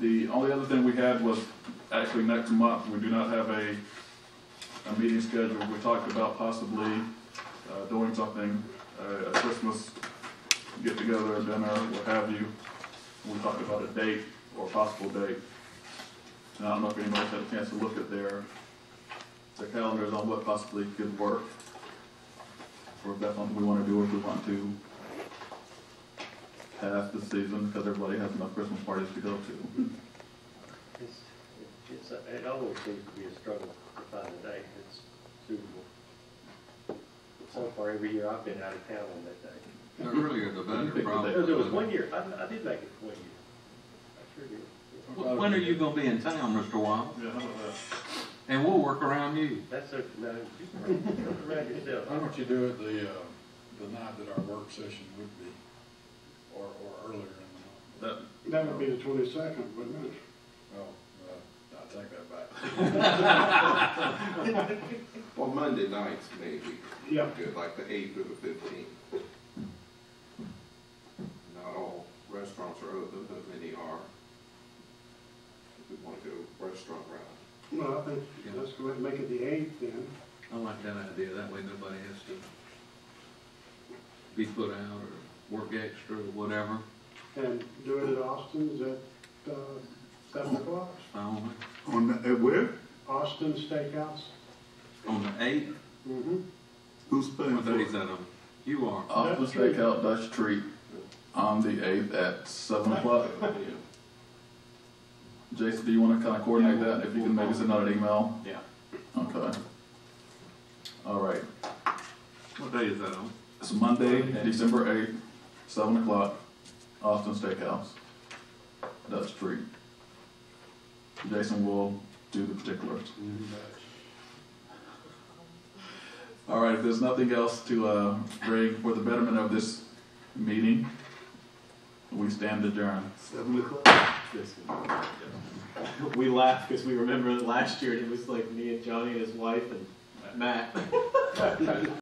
The only other thing we had was actually next month, we do not have a meeting scheduled. We talked about possibly doing something, a Christmas get-together, a dinner, what have you. We talked about a date or a possible date. And I don't know if anybody's had a chance to look at their calendars on what possibly could work, or if that's something we want to do, or if we want to pass the season because everybody has enough Christmas parties to go to. It always seems to be a struggle to find a date that's suitable. So far, every year I've been out of town on that day. The earlier the better, probably. There was one year, I did make it 1 year. I sure did. When are you gonna be in town, Mr. Wild? Yeah, how about that? And we'll work around you. That's a, no, you work around yourself. Why don't you do it the night that our work session would be, or earlier in the month? That would be the 22nd, wouldn't it? Oh, I take that back. Well, Monday nights maybe. Yeah. Good, like the 8th or the 15th. Not all restaurants are open, but many are. If we want to go restaurant route. Well, I think let's go ahead and make it the 8th then. I like that idea. That way nobody has to be put out or work extra or whatever. And do it at Austin's at 7 o'clock. On At where? Austin Steakhouse. the 8th? Mm-hmm. Who's paying What for day it? is that on? You are. Austin Steakhouse Dutch Treat on the 8th at 7 o'clock. Jason, do you want to kind of coordinate that? If you can maybe send out an email? Yeah. Okay. All right. What day is that on? It's Monday, December 8th, 7 o'clock, Austin Steakhouse, Dutch Treat. Jason will do the particulars. All right, if there's nothing else to bring for the betterment of this meeting, we stand adjourned. 7 o'clock? We laugh because we remember last year it was like me and Johnny and his wife and Matt.